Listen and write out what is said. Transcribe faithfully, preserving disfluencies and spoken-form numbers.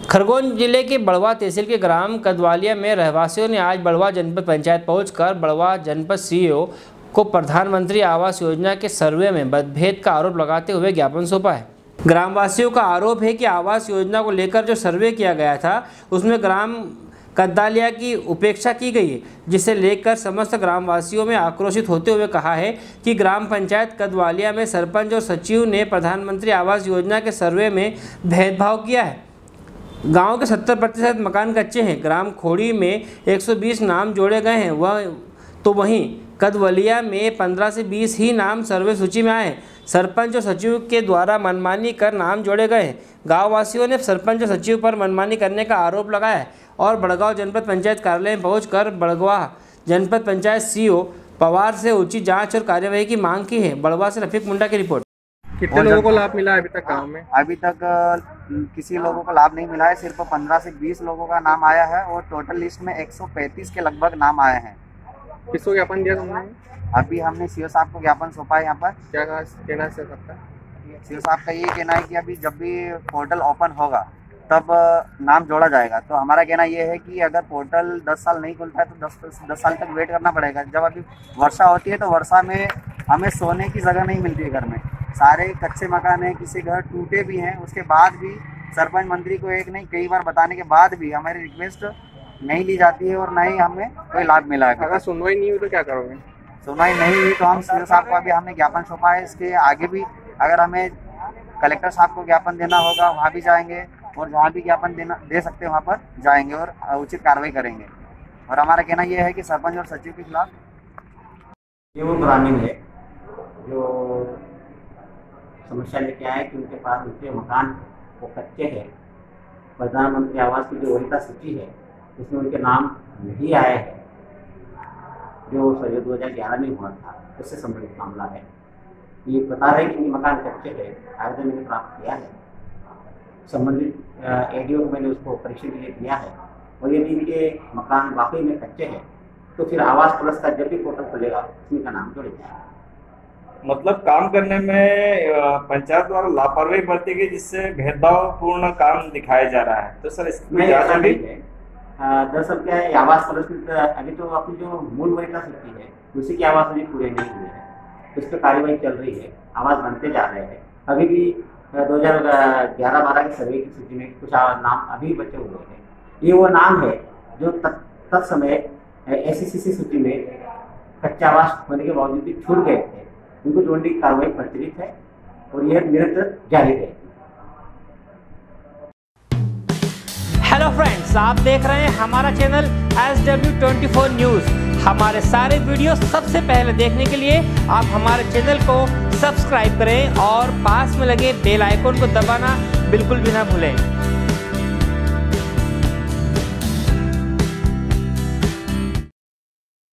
खरगोन जिले के बड़वा तहसील के ग्राम कदवालिया में रहवासियों ने आज बड़वा जनपद पंचायत पहुंचकर बड़वा जनपद सीईओ को प्रधानमंत्री आवास योजना के सर्वे में मतभेद का आरोप लगाते हुए ज्ञापन सौंपा है। ग्रामवासियों का आरोप है कि आवास योजना को लेकर जो सर्वे किया गया था उसमें ग्राम कदवालिया की उपेक्षा की गई है, जिसे लेकर समस्त ग्रामवासियों में आक्रोशित होते हुए कहा है कि ग्राम पंचायत कदवालिया में सरपंच और सचिव ने प्रधानमंत्री आवास योजना के सर्वे में भेदभाव किया है। गांव के सत्तर प्रतिशत मकान कच्चे हैं। ग्राम खोड़ी में एक सौ बीस नाम जोड़े गए हैं, वह तो वहीं कदवालिया में पंद्रह से बीस ही नाम सर्वे सूची में आए। सरपंच और सचिव के द्वारा मनमानी कर नाम जोड़े गए हैं। गाँव वासियों ने सरपंच और सचिव पर मनमानी करने का आरोप लगाया है और बड़गांव जनपद पंचायत कार्यालय में पहुंचकर बड़वा जनपद पंचायत सीईओ पवार से उचित जांच और कार्यवाही की मांग की है। बड़वा से रफीक मुंडा की रिपोर्ट। कितने लोगों को लाभ मिला है अभी तक गाँव में? अभी तक किसी लोगों को लाभ नहीं मिला है, सिर्फ पंद्रह से बीस लोगों का नाम आया है और टोटल लिस्ट में एक सौ पैंतीस के लगभग नाम आए हैं। किसको ज्ञापन दिया तुमने? अभी हमने सीओ साहब को ज्ञापन सौंपा है। यहाँ पर क्या कहना है सीओ साहब का? सीओ साहब का ये कहना है कि अभी जब भी पोर्टल ओपन होगा तब नाम जोड़ा जाएगा। तो हमारा कहना ये है कि अगर पोर्टल दस साल नहीं खुलता है तो दस दस साल तक वेट करना पड़ेगा। जब अभी वर्षा होती है तो वर्षा में हमें सोने की जगह नहीं मिलती है। घर में सारे कच्चे मकान हैं, किसी घर टूटे भी हैं। उसके बाद भी सरपंच मंत्री को एक नहीं कई बार बताने के बाद भी हमारी रिक्वेस्ट नहीं ली जाती है और ना ही हमें कोई लाभ मिला है। अगर सुनवाई नहीं हुई तो क्या करोगे? सुनवाई नहीं हुई तो हम सीओ साहब को अभी हमने ज्ञापन सौंपा है। इसके आगे भी अगर हमें कलेक्टर साहब को ज्ञापन देना होगा वहाँ भी जाएंगे और जहाँ भी ज्ञापन देना दे सकते हैं वहाँ पर जाएंगे और उचित कार्रवाई करेंगे। और हमारा कहना यह है कि सरपंच और सचिव के खिलाफ ये वो ग्रामीण है जो समस्या लेके आए कि उनके पास उनके मकान वो कच्चे हैं। प्रधानमंत्री आवास की जो वरीयता सूची है उसमें उनके नाम नहीं आए हैं, जो सर्वे दो हज़ार ग्यारह में हुआ था, उससे संबंधित मामला है। ये बता रहे कि मकान कच्चे है, आवेदन मैंने प्राप्त किया है। संबंधित एडीओ को मैंने उसको परीक्षण के लिए दिया है और यदि इनके मकान वाकई में कच्चे हैं तो फिर आवास प्लस का जब भी पोर्टल खुलेगा उसमें का नाम जोड़ जाएगा। मतलब काम करने में पंचायत द्वारा लापरवाही बरती गई, जिससे भेदभावपूर्ण काम दिखाया जा रहा है। तो सर इसमें ऐसा नहीं है। दरअसल क्या है, आवास प्लस अभी तो अपनी जो मूल वरीयता सूची है उसी की आवास अभी पूरे नहीं हुए हैं, उस पर कार्यवाही चल रही है। आवास बनते जा रहे हैं। अभी भी दो हजार ग्यारह बारह के सर्वे की सूची में कुछ नाम अभी बचे हुए हैं। ये वो नाम है जो तत्समय एससीसी सूची में कच्चा आवास होने के बावजूद भी छूट गए थे। उनको जोड़ने की कार्रवाई प्रचलित है और यह निरंतर जारी है। हेलो फ्रेंड्स, आप देख रहे हैं हमारा channel S W twenty four news. हमारे सारे वीडियो सबसे पहले देखने के लिए आप हमारे चैनल को सब्सक्राइब करें और पास में लगे बेल आइकन को दबाना बिल्कुल भी ना भूलें।